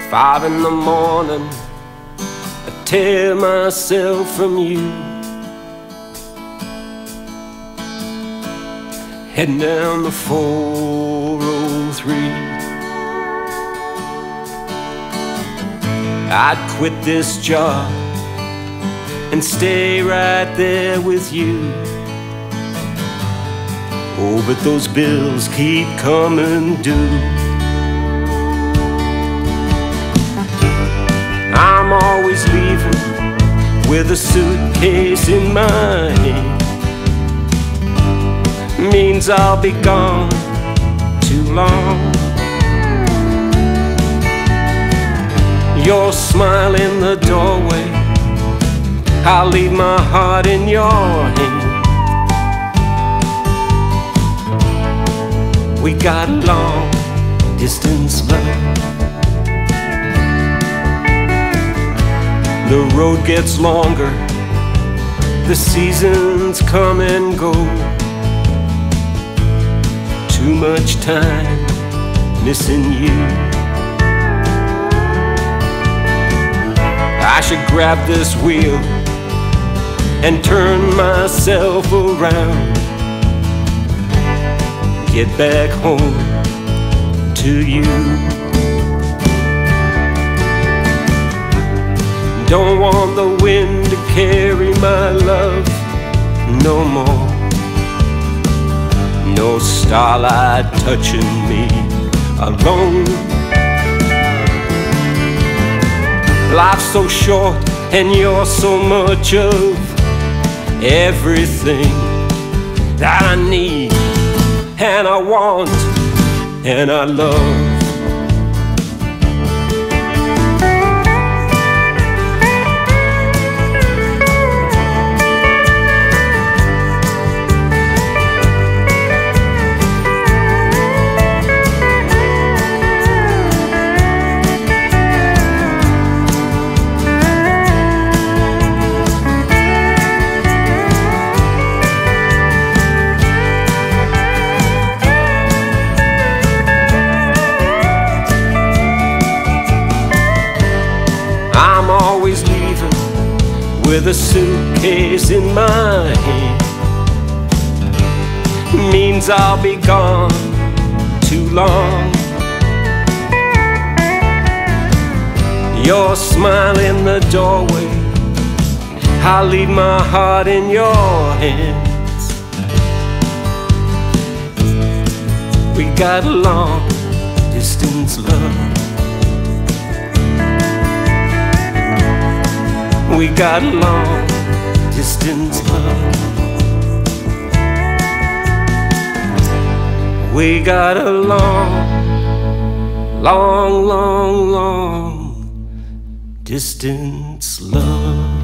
5 in the morning, I tear myself from you, heading down the 403. I'd quit this job and stay right there with you. Oh, but those bills keep coming due. I'm always leaving with a suitcase in my hand. Means I'll be gone too long. Your smile in the doorway, I'll leave my heart in your hand. We got long distance love. The road gets longer, the seasons come and go. Too much time missing you. I should grab this wheel and turn myself around, get back home to you. Don't want the wind to carry my love no more. No starlight touching me alone. Life's so short and you're so much of everything that I need and I want and I love. I'm always leaving with a suitcase in my hand. Means I'll be gone too long. Your smile in the doorway, I'll leave my heart in your hands. We got long distance love. We got long distance love. We got a long, long, long, long distance love.